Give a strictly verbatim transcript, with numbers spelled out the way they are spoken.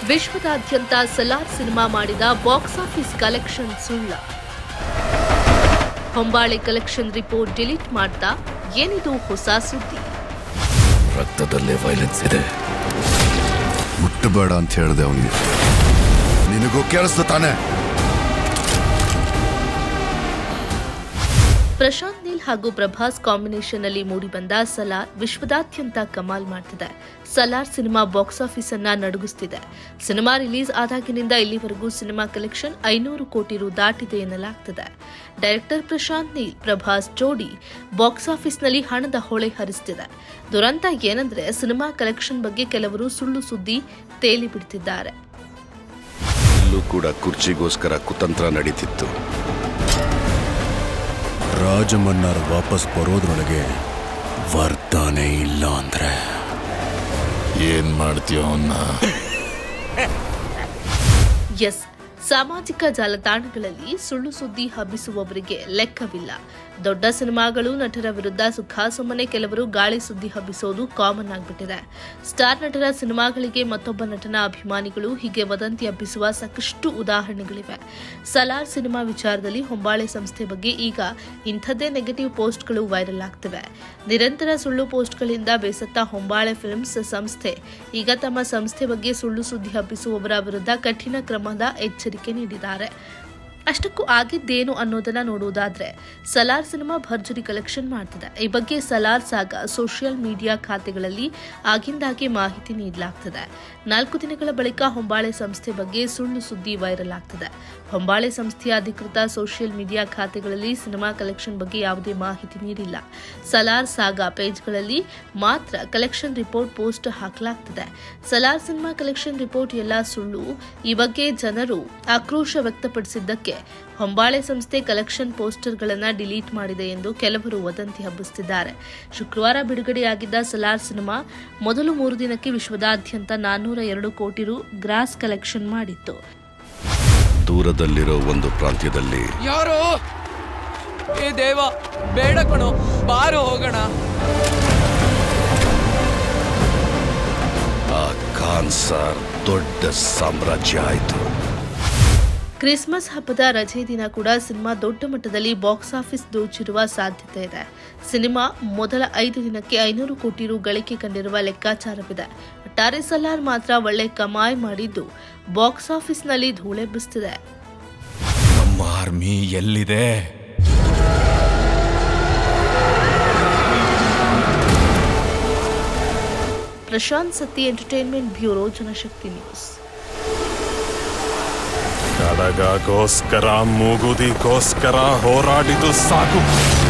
ವಿಶ್ವದಾದ್ಯಂತ ಸಲಾರ್ ಸಿನಿಮಾ ಮಾಡಿದ box office collection ಸುಳ್ಳ. ಹೊಂಬಾಳೆ ಕಲೆಕ್ಷನ್ ರಿಪೋರ್ಟ್ ಡಿಲೀಟ್ ಮಾಡ್ತಾ ಏನಿದು ಹೊಸ ಸುದ್ದಿ? ರಕ್ತದಲ್ಲೇ ವೈಲೆನ್ಸ್ ಇದೆ, ಮುಟ್ಟಬೇಡ ಅಂತ ಹೇಳಿದೆ ಅವನಿಗೆ. ನಿನಗೂ ಕೇಳಿಸ್ತು ತಾನೆ? ಪ್ರಶಾಂತ್ ನೀಲ್ ಹಾಗೂ ಪ್ರಭಾಸ್ ಕಾಂಬಿನೇಷನ್ ಅಲ್ಲಿ ಮೂಡಿಬಂದ ಸಲಾರ್ ವಿಶ್ವದಾದ್ಯಂತ ಕಮಾಲ್ ಮಾಡ್ತಿದೆ. ಸಲಾರ್ ಸಿನಿಮಾ ಬಾಕ್ಸ್ ಆಫೀಸ್ ಅನ್ನ ನಡುಗಿಸ್ತಿದೆ. ಸಿನಿಮಾ ರಿಲೀಸ್ ಆದಾಗಿನಿಂದ ಇಲ್ಲಿವರೆಗೂ ಸಿನಿಮಾ ಕಲೆಕ್ಷನ್ ಐನೂರು ಕೋಟಿ ರು ದಾಟಿದೆ ಎನ್ನಲಾಗ್ತಿದೆ. ಡೈರೆಕ್ಟರ್ ಪ್ರಶಾಂತ್ ನೀಲ್ ಪ್ರಭಾಸ್ ಜೋಡಿ ಬಾಕ್ಸ್ ಆಫೀಸ್ನಲ್ಲಿ ಹಣದ ಹೊಳೆ ಹರಿಸ್ತಿದೆ. ದುರಂತ ಏನಂದ್ರೆ ಸಿನಿಮಾ ಕಲೆಕ್ಷನ್ ಬಗ್ಗೆ ಕೆಲವರು ಸುಳ್ಳು ಸುದ್ದಿ ತೇಲಿ ಬಿಡ್ತಿದ್ದಾರೆ. ಇಲ್ಲೂ ಕೂಡ ಕುರ್ಚಿಗೋಸ್ಕರ ಕುತಂತ್ರ ನಡೀತಿತ್ತು. ರಾಜಮನ್ನಾರ್ ವಾಪಸ್ ಬರೋದ್ರೊಳಗೆ ವರ್ತಾನೆ ಇಲ್ಲ ಅಂದ್ರೆ ಏನ್ ಮಾಡ್ತೀಯೋ ಅವನ್ನ? ಎಸ್, ಸಾಮಾಜಿಕ ಜಾಲತಾಣಗಳಲ್ಲಿ ಸುಳ್ಳು ಸುದ್ದಿ ಹಬ್ಬಿಸುವವರಿಗೆ ಲೆಕ್ಕವಿಲ್ಲ. ದೊಡ್ಡ ಸಿನಿಮಾಗಳು ನಟರ ವಿರುದ್ಧ ಸುಖಾಸುಮ್ಮನೆ ಕೆಲವರು ಗಾಳಿ ಸುದ್ದಿ ಹಬ್ಬಿಸೋದು ಕಾಮನ್ ಆಗಿಬಿಟ್ಟಿದೆ. ಸ್ಟಾರ್ ನಟರ ಸಿನಿಮಾಗಳಿಗೆ ಮತ್ತೊಬ್ಬ ನಟನ ಅಭಿಮಾನಿಗಳು ಹೀಗೆ ವದಂತಿ ಹಬ್ಬಿಸುವ ಸಾಕಷ್ಟು ಉದಾಹರಣೆಗಳಿವೆ. ಸಲಾರ್ ಸಿನಿಮಾ ವಿಚಾರದಲ್ಲಿ ಹೊಂಬಾಳೆ ಸಂಸ್ಥೆ ಬಗ್ಗೆ ಈಗ ಇಂಥದ್ದೇ ನೆಗೆಟಿವ್ ಪೋಸ್ಟ್ಗಳು ವೈರಲ್ ಆಗ್ತಿವೆ. ನಿರಂತರ ಸುಳ್ಳು ಪೋಸ್ಟ್ಗಳಿಂದ ಬೇಸತ್ತ ಹೊಂಬಾಳೆ ಫಿಲ್ಮ್ಸ್ ಸಂಸ್ಥೆ ಈಗ ತಮ್ಮ ಸಂಸ್ಥೆ ಬಗ್ಗೆ ಸುಳ್ಳು ಸುದ್ದಿ ಹಬ್ಬಿಸುವವರ ವಿರುದ್ಧ ಕಠಿಣ ಕ್ರಮದ ಎಚ್ಚರಿಕೆ ನೀಡಿದ್ದಾರೆ. ಅಷ್ಟಕ್ಕೂ ಆಗಿದ್ದೇನು ಅನ್ನೋದನ್ನ ನೋಡುವುದಾದ್ರೆ ಸಲಾರ್ ಸಿನಿಮಾ ಭರ್ಜರಿ ಕಲೆಕ್ಷನ್ ಮಾಡ್ತಿದೆ. ಈ ಬಗ್ಗೆ ಸಲಾರ್ ಸಾಗ ಸೋಷಿಯಲ್ ಮೀಡಿಯಾ ಖಾತೆಗಳಲ್ಲಿ ಆಗಿಂದಾಗೆ ಮಾಹಿತಿ ನೀಡಲಾಗ್ತದೆ. ನಾಲ್ಕು ದಿನಗಳ ಬಳಿಕ ಹೊಂಬಾಳೆ ಸಂಸ್ಥೆ ಬಗ್ಗೆ ಸುಳ್ಳು ಸುದ್ದಿ ವೈರಲ್ ಆಗ್ತದೆ. ಹೊಂಬಾಳೆ ಸಂಸ್ಥೆಯ ಅಧಿಕೃತ ಸೋಷಿಯಲ್ ಮೀಡಿಯಾ ಖಾತೆಗಳಲ್ಲಿ ಸಿನಿಮಾ ಕಲೆಕ್ಷನ್ ಬಗ್ಗೆ ಯಾವುದೇ ಮಾಹಿತಿ ನೀಡಿಲ್ಲ. ಸಲಾರ್ ಸಾಗಾ ಪೇಜ್ಗಳಲ್ಲಿ ಮಾತ್ರ ಕಲೆಕ್ಷನ್ ರಿಪೋರ್ಟ್ ಪೋಸ್ಟ್ ಹಾಕಲಾಗ್ತದೆ. ಸಲಾರ್ ಸಿನಿಮಾ ಕಲೆಕ್ಷನ್ ರಿಪೋರ್ಟ್ ಎಲ್ಲ ಸುಳ್ಳು. ಈ ಬಗ್ಗೆ ಜನರು ಆಕ್ರೋಶ ವ್ಯಕ್ತಪಡಿಸಿದ್ದಕ್ಕೆ ಹೊಂಬಾಳೆ ಸಂಸ್ಥೆ ಕಲೆಕ್ಷನ್ ಪೋಸ್ಟರ್ಗಳನ್ನು ಡಿಲೀಟ್ ಮಾಡಿದೆ ಎಂದು ಕೆಲವರು ವದಂತಿ ಹಬ್ಬಿಸುತ್ತಿದ್ದಾರೆ. ಶುಕ್ರವಾರ ಬಿಡುಗಡೆಯಾಗಿದ್ದ ಸಲಾರ್ ಸಿನಿಮಾ ಮೊದಲು ಮೂರು ದಿನಕ್ಕೆ ವಿಶ್ವದಾದ್ಯಂತ ನಾನ್ನೂರ ಎರಡು ಕೋಟಿ ರು ಗ್ರಾಸ್ ಕಲೆಕ್ಷನ್ ಮಾಡಿತ್ತು. ದೂರದಲ್ಲಿರೋ ಒಂದು ಪ್ರಾಂತ್ಯದಲ್ಲಿ ಯಾರೋ ಏ ದೇವ ಬೇಡ ಕಣೋ, ಬಾರೋ ಹೋಗೋಣ. ಆ ಖಾನ್ ಸಾರ್ ದೊಡ್ಡ ಸಾಮ್ರಾಜ್ಯ ಆಯಿತು. ಕ್ರಿಸ್ಮಸ್ ಹಬ್ಬದ ರಜೆ ದಿನ ಕೂಡ ಸಿನಿಮಾ ದೊಡ್ಡ ಮಟ್ಟದಲ್ಲಿ ಬಾಕ್ಸ್ ಆಫೀಸ್ ದೋಚಿರುವ ಸಾಧ್ಯತೆ ಇದೆ. ಸಿನಿಮಾ ಮೊದಲ ಐದು ದಿನಕ್ಕೆ ಐನೂರು ಕೋಟಿ ರು ಗಳಿಕೆ ಕಂಡಿರುವ ಲೆಕ್ಕಾಚಾರವಿದೆ. ಒಟ್ಟಾರೆ ಸಲಾರ್ ಮಾತ್ರ ಒಳ್ಳೆ ಕಮಾಯಿ ಮಾಡಿದ್ದು ಬಾಕ್ಸ್ ಆಫೀಸ್ನಲ್ಲಿ ಧೂಳೆಬ್ಬಿಸುತ್ತಿದೆ. ನಮ್ಮ ಆರ್ಮಿ ಎಲ್ಲಿದೆ? Prashanth Satti, entertainment bureau, Janashakti news. ಕಡಗಗೋಸ್ಕರ ಮೂಗುದಿಗೋಸ್ಕರ ಹೋರಾಡಿದು ಸಾಕು.